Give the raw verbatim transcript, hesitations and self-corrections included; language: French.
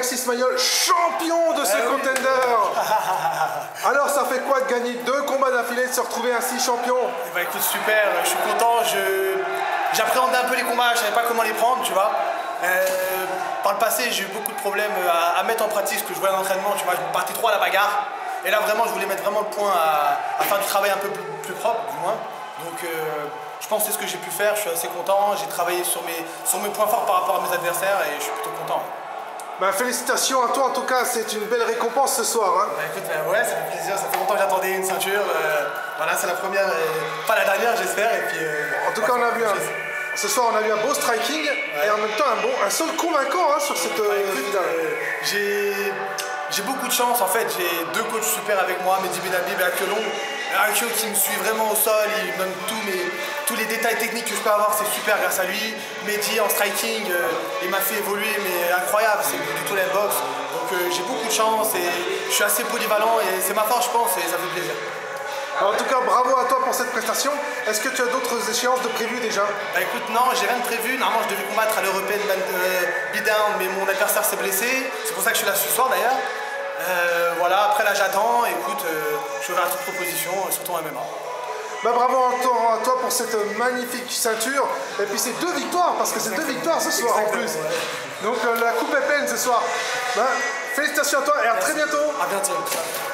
Alexis Mayol, champion de ce ah, contender. Oui. Alors ça fait quoi de gagner deux combats d'affilée, de se retrouver ainsi champion? Eh ben, écoute, super, je suis content, je... j'appréhendais un peu les combats, je savais pas comment les prendre, tu vois. Euh, par le passé, j'ai eu beaucoup de problèmes à, à mettre en pratique ce que je voyais en entraînement, tu vois, je partais trop à la bagarre. Et là vraiment, je voulais mettre vraiment le point à, à faire du travail un peu plus, plus propre, du moins. Donc euh, je pense que c'est ce que j'ai pu faire, je suis assez content, j'ai travaillé sur mes, sur mes points forts par rapport à mes adversaires et je suis plutôt content. Bah, félicitations à toi, en tout cas, c'est une belle récompense ce soir. Hein. Bah, écoute, euh, ouais, ça fait plaisir, ça fait longtemps que j'attendais une ceinture. Euh, voilà, c'est la première, euh, pas la dernière, j'espère. Et puis, euh, en tout cas, on a vu un, ce soir, on a vu un beau striking ouais. et en même temps un, bon, un seul convaincant hein, sur cette bah, écoute, finale. Euh, j'ai j'ai beaucoup de chance, en fait, j'ai deux coachs super avec moi, Mehdi Benhabib et Akelon. Akio qui me suit vraiment au sol, il me donne tous, mes, tous les détails techniques que je peux avoir, c'est super grâce à lui. Mehdi en striking, euh, il m'a fait évoluer, mais incroyable, c'est du tout la boxe. Donc euh, j'ai beaucoup de chance et je suis assez polyvalent et c'est ma force, je pense, et ça fait plaisir. Alors, en tout cas, bravo à toi pour cette prestation. Est-ce que tu as d'autres échéances de prévues déjà? Bah écoute, non, j'ai rien de prévu. Normalement, je devais combattre à l'Européenne euh, Beatdown, mais mon adversaire s'est blessé. C'est pour ça que je suis là ce soir d'ailleurs. Euh, voilà, après là j'attends, écoute, euh, je suis ouvert à toute proposition, surtout en M M A. Bah bravo à toi pour cette magnifique ceinture, et puis ces deux victoires, parce que c'est deux victoires ce soir en plus. Donc euh, la coupe est pleine ce soir. Bah, félicitations à toi et à très bientôt. À bientôt.